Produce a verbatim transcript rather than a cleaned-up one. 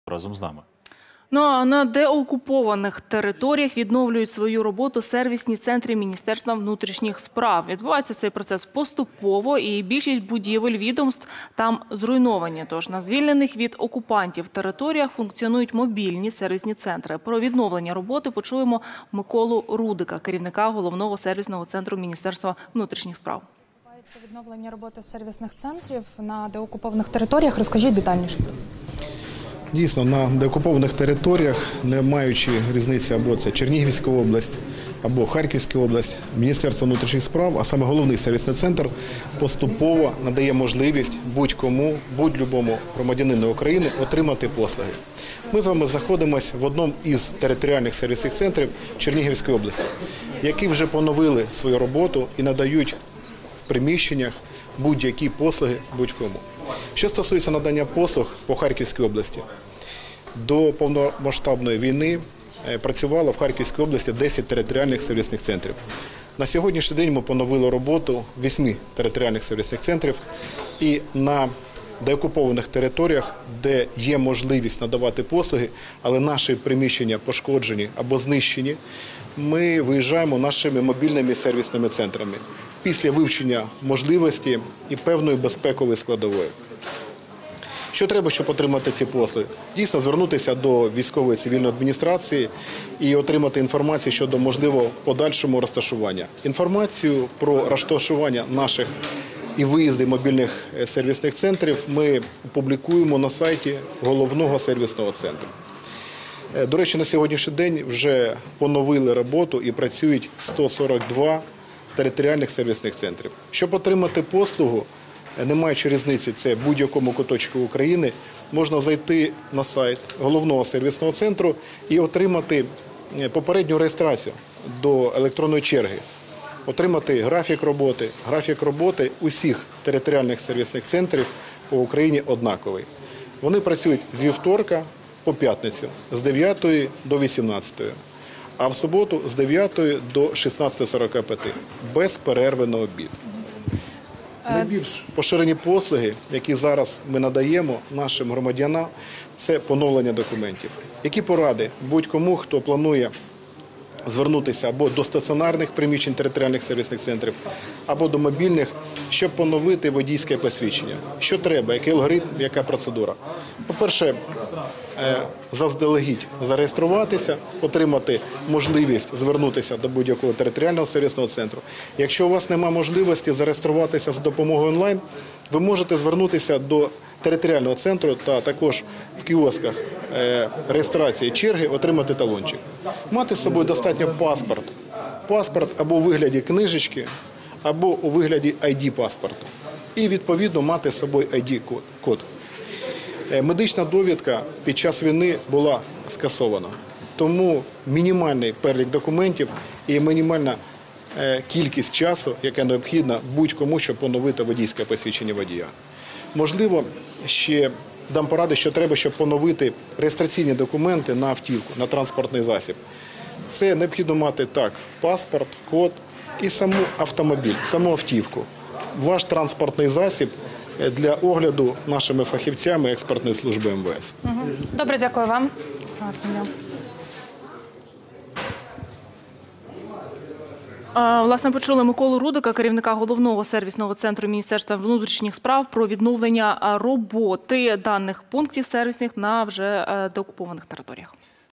разом з нами. Ну, а на деокупованих територіях відновлюють свою роботу сервісні центри Міністерства внутрішніх справ. Відбувається цей процес поступово, і більшість будівель відомств там зруйновані. Тож на звільнених від окупантів територіях функціонують мобільні сервісні центри. Про відновлення роботи почуємо Миколу Рудика, керівника головного сервісного центру Міністерства внутрішніх справ. Це відновлення роботи сервісних центрів на деокупованих територіях. Розкажіть детальніше про це. Дійсно, на деокупованих територіях, не маючи різниці, або це Чернігівська область, або Харківська область, Міністерство внутрішніх справ, а саме головний сервісний центр, поступово надає можливість будь-кому, будь-любому громадянину України отримати послуги. Ми з вами знаходимося в одному із територіальних сервісних центрів Чернігівської області, які вже поновили свою роботу і надають в приміщеннях будь-які послуги будь-кому. Що стосується надання послуг по Харківській області, до повномасштабної війни працювало в Харківській області десять територіальних сервісних центрів. На сьогоднішній день ми поновили роботу восьми територіальних сервісних центрів, і на деокупованих територіях, де є можливість надавати послуги, але наші приміщення пошкоджені або знищені, ми виїжджаємо нашими мобільними сервісними центрами після вивчення можливості і певної безпекової складової. Що треба, щоб отримати ці послуги? Дійсно, звернутися до військової цивільної адміністрації і отримати інформацію щодо можливого подальшого розташування. Інформацію про розташування наших і виїзди мобільних сервісних центрів ми опублікуємо на сайті головного сервісного центру. До речі, на сьогоднішній день вже поновили роботу і працюють сто сорок два територіальних сервісних центрів. Щоб отримати послугу, не маючи різниці, це будь-якому куточку України, можна зайти на сайт головного сервісного центру і отримати попередню реєстрацію до електронної черги. Отримати графік роботи. Графік роботи усіх територіальних сервісних центрів по Україні однаковий. Вони працюють з вівторка по п'ятницю, з дев'ятої до вісімнадцятої, а в суботу з дев'ятої до шістнадцятої сорок п'ять, без перерви на обід. Найбільш поширені послуги, які зараз ми надаємо нашим громадянам, це поновлення документів. Які поради будь-кому, хто планує звернутися або до стаціонарних приміщень територіальних сервісних центрів, або до мобільних, щоб поновити водійське посвідчення. Що треба, який алгоритм, яка процедура? По-перше, заздалегідь зареєструватися, отримати можливість звернутися до будь-якого територіального сервісного центру. Якщо у вас немає можливості зареєструватися за допомогою онлайн, ви можете звернутися до територіального центру та також в кіосках реєстрації черги отримати талончик. Мати з собою достатньо паспорт. Паспорт або у вигляді книжечки, або у вигляді ай ді-паспорту. І, відповідно, мати з собою ай ді-код. Медична довідка під час війни була скасована. Тому мінімальний перелік документів і мінімальна кількість часу, яка необхідна будь-кому, щоб поновити водійське посвідчення водія. Можливо, ще дам поради, що треба, щоб поновити реєстраційні документи на автівку, на транспортний засіб. Це необхідно мати так, паспорт, код і саму автомобіль, саму автівку. Ваш транспортний засіб для огляду нашими фахівцями експертної служби ем ве ес. Добре, дякую вам. Власне, почули Миколу Рудика, керівника головного сервісного центру Міністерства внутрішніх справ, про відновлення роботи даних пунктів сервісних на вже деокупованих територіях.